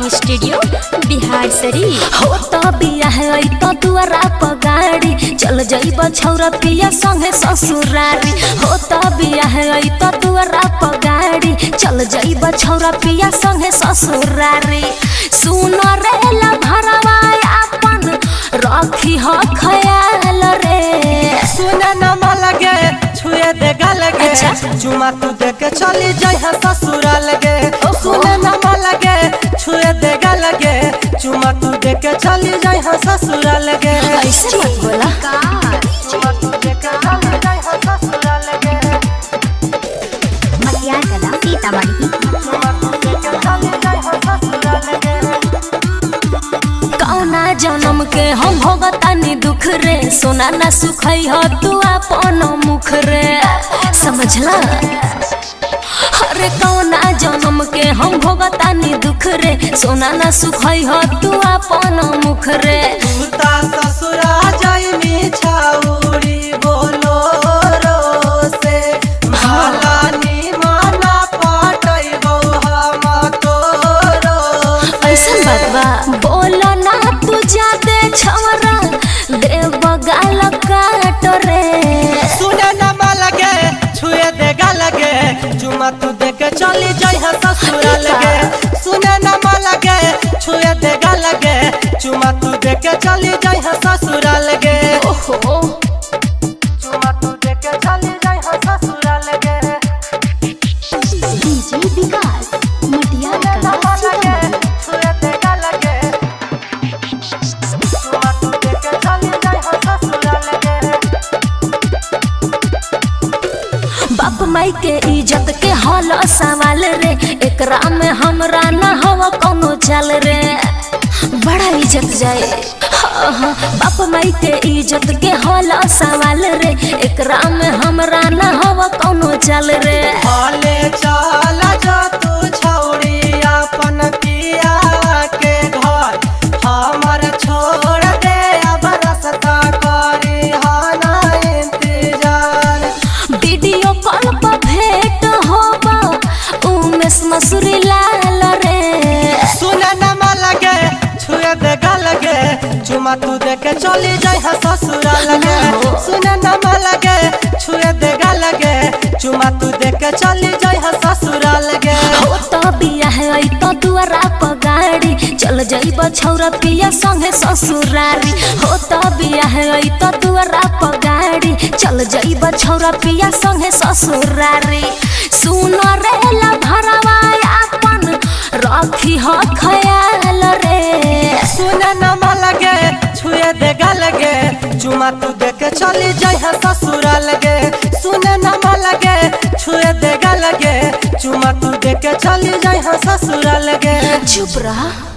Recording studio Bihar Sharif. हो तो बियाह तो दुआरा पगाड़ी चल जाइब छौरा पिया संगे ससुरारी। हो तो बियाह तो दुआरा पगाड़ी चल जाइब छौरा पिया संगे ससुरारी। सुन रे भरवा अपन रखी हो ख्याल रे। सुने न लगे छुए देगा लगे चुमा तू दे के चली जाई ससुरा लगे। सुने न लगे छुए देगा लगे चुमा तू दे के चली जाई ससुरा लगे। ऐसे मत बोला चुमा तू दे के चली जाई ससुरा लगे। मतिया कला सीतामढ़ी चुमा तू दे के चली जाई ससुरा लगे। कौना जन्म के हम भोगतानी दुख रे सोना ना सुखई हो तू अपन मुख रे समझला। अरे कौना जन्म के हम भोगतानी दुख रे सोना ना सुखई हो तू अपन मुख रे। ससुरा जाई मी छाउरी बोलो रो से माला नी माना पाटई बौहा मा तोरो। ऐसन बात बा बोलो ना तू जादे छवरा देव गाल काट रे। सुने न लगे छुए देगा लगे चुमा तू दे के चली जाई ससुरा लगे। सुने न लगे छुए देगा लगे चुमा तू दे के चली जाई ससुरा लगे। ओहो चुमा तू दे के चली जाई ससुरा लगे। डीजे विकास मटिया कला सीतामढ़ी। छुए देगा लगे चुमा तू दे के चली जाई ससुरा लगे। बाप माई के इज्जत के हल सवाल रे एकरा में हमरा ना हवा कोनो चाल रे। बड़ा इज्जत जाए बाप माई के इज्जत के हल सवाल रे एकरा में हमरा ना हवा कोनो चाल रे। हाले चल जा तू छौरी अपन पिया के घर हमर छोड़ दे अब रास्ता करी हाना इंतजार। वीडियो कॉल पर भेंट होबा उमेश मसूरी लाल रे। सुने न लगे छुए देगा लगे चुमा तू दे के चली जाई ससुरा लगे। सुने न लगे छुए देगा लगे चुमा तू दे के चली जाई ससुरा लगे। हो तो बियाह तो दुआरा पगाड़ी चल जाइब छौरा पिया संगे ससुरारी। हो तो बियाह तो दुआरा पगाड़ी चल जाइब छौरा पिया संगे ससुरारी। सुन रे भरवा अपन रखी हो ख्याल रे। सुने न लगे छुए देगा लगे चुमा तू दे के चली जाई ससुरा लगे। सुने न लगे छुए देगा लगे चुमा तू दे के चली जाई ससुरा लगे। चुप रहा।